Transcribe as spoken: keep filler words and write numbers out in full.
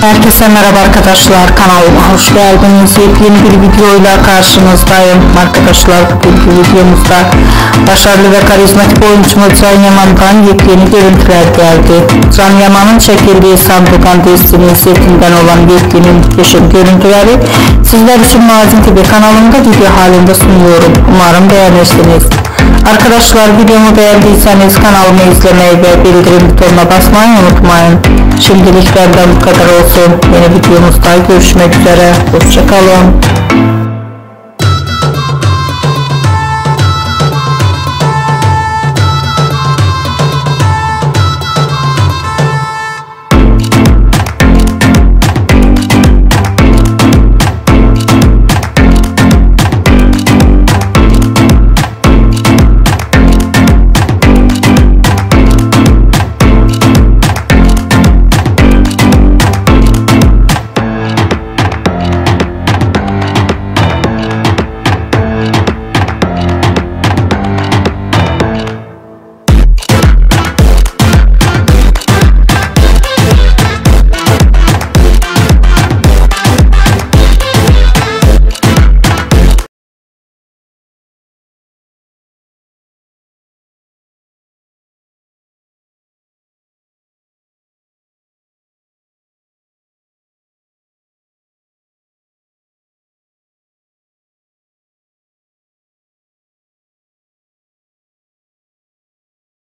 Herkese merhaba arkadaşlar, kanalıma hoş geldiniz. Yepyeni bir videoyla karşınızdayım arkadaşlar. Bugünkü videomuzda başarılı ve karizmatik oyuncumuz Can Yaman'dan yepyeni görüntüler geldi. Can Yaman'ın çekildiği Sandokan dizisinin setinden olan yepyeni muhteşem görüntüleri sizler için Mazin T V kanalımda video halinde sunuyorum. Umarım beğenirsiniz. Arkadaşlar, videomu beğendiyseniz kanalımı izlemeyi ve bildirim butonuna basmayı unutmayın. Şimdilik benden bu kadar olsun. Yeni videomuzda görüşmek üzere. Hoşça kalın.